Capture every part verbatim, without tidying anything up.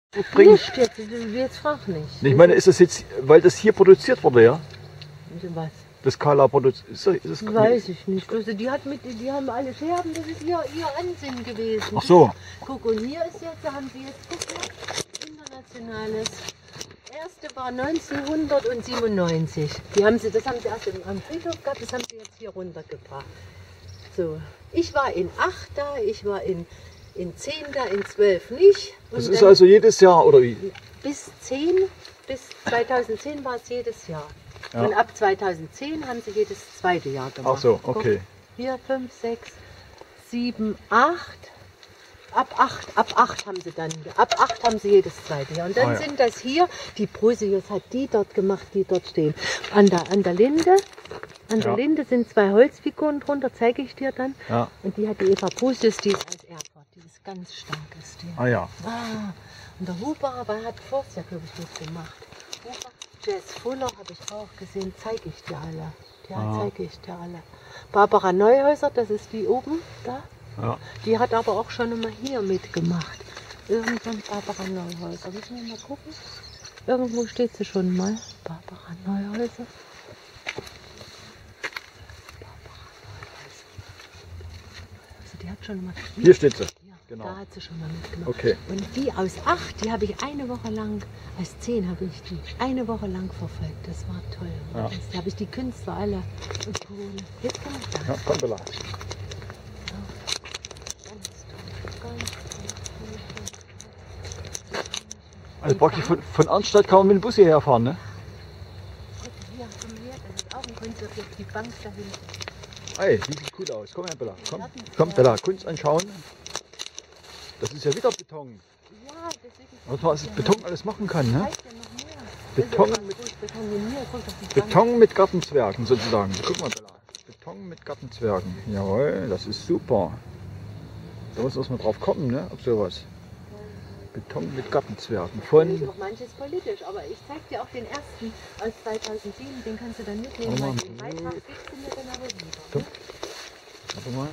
bringen? Nicht jetzt, jetzt frag nicht. Ich meine, ist das jetzt, weil das hier produziert wurde, ja? Was? Das Kala produziert. Ist das, ist das Weiß ich nicht. Also die, hat mit, die haben alle Scherben, das ist ihr, ihr Ansinnen gewesen. Ach so. Guck, und hier ist jetzt, da haben sie jetzt, guck mal, internationales. Erste war neunzehnhundertsiebenundneunzig. Die haben sie, das haben sie erst am Friedhof gehabt, das haben sie jetzt hier runtergebracht. So, ich war in acht da, ich war in, in zehn da, in zwölf nicht. Und das ist also jedes Jahr, oder wie? Bis zehn, bis zweitausendzehn war es jedes Jahr. Ja. Und ab zweitausendzehn haben sie jedes zweite Jahr gemacht. Ach so, okay. vier, fünf, sechs, sieben, acht. Ab acht, ab acht haben sie dann, ab acht haben sie jedes zweite Jahr. Und dann Ah, ja. sind das hier, die Brosius hat die dort gemacht, die dort stehen. An der, an der Linde, an der Ja. Linde sind zwei Holzfiguren drunter, zeige ich dir dann. Ja. Und die hat die Eva Brosius, die ist als Erbwort, die ist ganz stark, ist die. Ah ja. Ah, und der Huber aber hat Forst ja, glaube ich, mitgemacht. Huber, Jazz Fuller habe ich auch gesehen, zeige ich dir alle. Ja, Ah. zeige ich dir alle. Barbara Neuhäuser, das ist die oben da. Ja. Die hat aber auch schon immer hier mitgemacht. Irgendwann Barbara Neuhäuser. Müssen wir mal gucken. Irgendwo steht sie schon mal. Barbara Neuhäuser. Also die hat schon mal. Hier steht sie. Ja, Genau. da hat sie schon mal mitgemacht. Okay. Und die aus acht, die habe ich eine Woche lang, als zehn habe ich die eine Woche lang verfolgt. Das war toll. Ja. Das, da habe ich die Künstler alle. Und cool. Jetzt kann ich da. Ja, komm, Bella. Ganz toll. Ganz Also praktisch von, von Arnstadt kann man mit dem Bus hierher fahren, ne? Hier, komm her, das ist auch ein Kunstobjekt, die Bank da hinten. Ey, die sieht gut aus. Komm her, Bella. Komm, komm Bella, Kunst anschauen. Das ist ja wieder Beton. Ja, deswegen. Was man aus Beton alles machen kann, ne? Reicht ja noch mehr. Beton Das ist mit, immer gut. Betoniert, guck doch die Bank. Beton mit Gartenzwergen sozusagen. Guck mal, Bella. Beton mit Gartenzwergen. Jawohl, das ist super. Da muss erst mal drauf kommen, ne? Auf sowas. Beton mit Gartenzwergen. Von. Noch manches politisch, aber ich zeig dir auch den ersten aus zweitausendsieben, den kannst du dann mitnehmen, Oh weil Mann. den Beitrag gibst du mir dann aber lieber. Komm. Ne? Warte mal.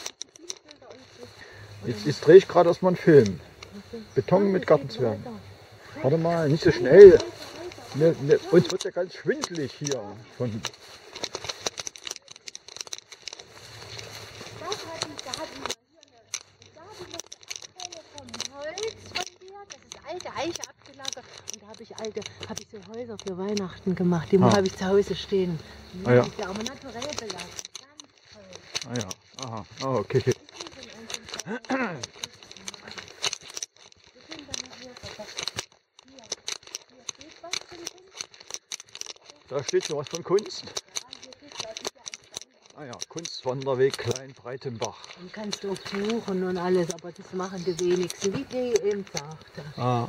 Jetzt, jetzt drehe ich gerade erstmal einen Film. Beton mit Gartenzwergen. Warte mal, nicht so schnell. Ne, ne, uns wird ja ganz schwindelig hier. Von, Da hatten, da hatten wir hier eine, da habe ich noch Abfälle vom Holz von dir, das ist alte Eiche abgelagert und da habe ich alte, habe ich so Häuser für Weihnachten gemacht, die Ah. habe ich zu Hause stehen. Ah ja. Die ist ja aber naturell belagert, ganz toll. ah ja, aha, ah, okay. Wir sind dann noch hier, hier, hier steht was von uns. Da steht noch was von Kunst. Ja, hier steht was, ist ja ein Stein. Ah ja, Kunstwanderweg Klein-Breitenbach. Dann kannst du auch buchen und alles, aber das machen die wenigsten, wie die eben sagte. Ah.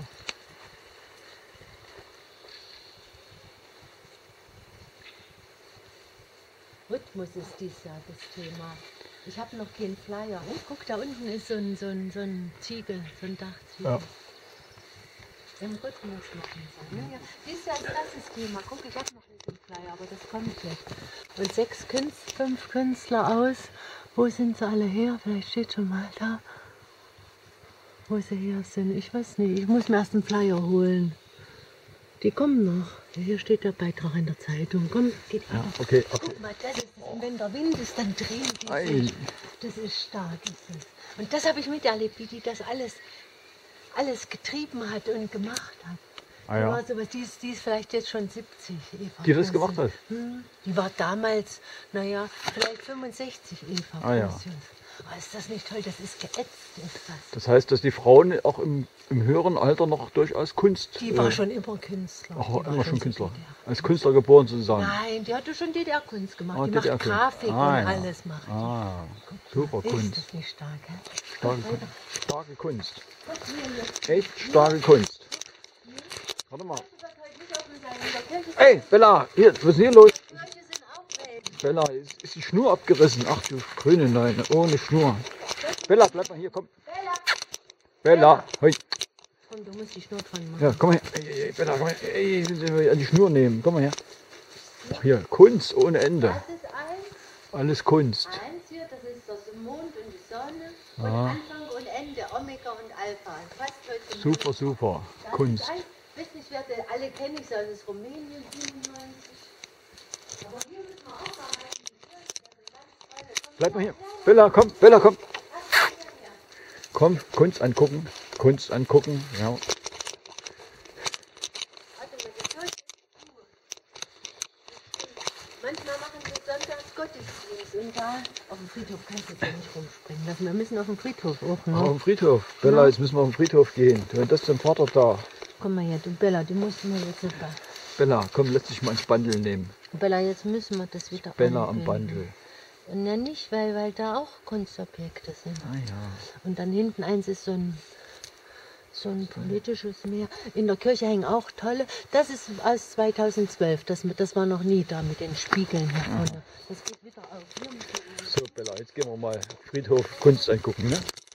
Rhythmus ist dies Jahr das Thema. Ich habe noch keinen Flyer. Oh, guck, da unten ist so ein, so ein, so ein Ziegel, so ein Dachziegel. Ja. Im Rhythmus machen sie. Ja, ja. Dieses Jahr ist das das Thema. Guck, ich habe noch nicht den Flyer, aber das kommt jetzt. Und sechs Künstler, fünf Künstler aus. Wo sind sie alle her? Vielleicht steht schon mal da, wo sie her sind. Ich weiß nicht. Ich muss mir erst einen Flyer holen. Die kommen noch. Hier steht der Beitrag in der Zeitung. Komm, geht Ja, weiter. okay, okay. Guck mal, das ist, wenn der Wind ist, dann drehen die Ei. sich. Das ist stark. Ist es. Und das habe ich miterlebt, wie die das alles, alles getrieben hat und gemacht hat. Ah Die, ja. war sowas, die, ist, die ist vielleicht jetzt schon siebzig, Eva. Die das gemacht hat? Hm, die war damals, naja, vielleicht fünfundsechzig, Eva. Ah ja. Brosius. Aber ist das nicht toll? Das ist geätzt, ist das. Das heißt, dass die Frauen auch im, im höheren Alter noch durchaus Kunst. Die war äh, schon immer Künstler. Ach, Die war immer schon so Künstler. D D R. Als Künstler geboren sozusagen. Nein, die hatte schon D D R-Kunst gemacht. Ah, die D D macht R-Kunst. Grafik Ah, und ja. alles macht die. Ah, super Ist Kunst. das nicht stark, hä? Starke, Guck weiter. starke Kunst. Guck hier jetzt. Echt starke Kunst. Warte mal. Das wird heute nicht offen sein. In der Kirche ist- Ey, Bella, hier, was ist denn hier los? Die Leute sind auch weg. Bella, ist, ist die Schnur abgerissen? Ach du grüne Neune, ohne Schnur. Bella, bleib mal hier, komm. Bella! Bella, hoi. Komm, du musst die Schnur dran machen. Ja, komm mal her. Ey, ey, Bella, komm her. Ey, ey, an die Schnur nehmen. Komm mal her. Ach, hier, Kunst ohne Ende. Das ist eins. Alles Kunst. Eins hier, das ist das Mond und die Sonne. Und Ah. Anfang und Ende, Omega und Alpha. Fast heute Super, super. Kunst. Ich weiß nicht, wer der, alle kenne ich so, das ist Rumänien siebenundneunzig. Aber hier müssen wir auch arbeiten. Bleib mal hier. Bella, komm, Bella, komm. Komm, Kunst angucken. Kunst angucken, ja. Manchmal machen wir sonntags Gottesdienst und da auf dem Friedhof kannst du jetzt nicht rumspringen lassen. Wir müssen auf dem Friedhof auch, ne? Auf dem Friedhof. Bella, Ja. jetzt müssen wir auf den Friedhof gehen. Du hast das zum Vater da. Komm mal her, du Bella, du musst mal jetzt super. Bella, komm, lass dich mal ins Bandel nehmen. Bella, jetzt müssen wir das wieder Bella am anbinden. Bandel. Und ja nicht, weil, weil da auch Kunstobjekte sind. Ah ja. Und dann hinten eins ist so ein, so ein politisches Meer. In der Kirche hängen auch tolle. Das ist aus zweitausendzwölf. Das, das war noch nie da mit den Spiegeln hier vorne. Das geht wieder auf. Hier müssen wir- So, Bella, jetzt gehen wir mal Friedhof Kunst angucken, ne?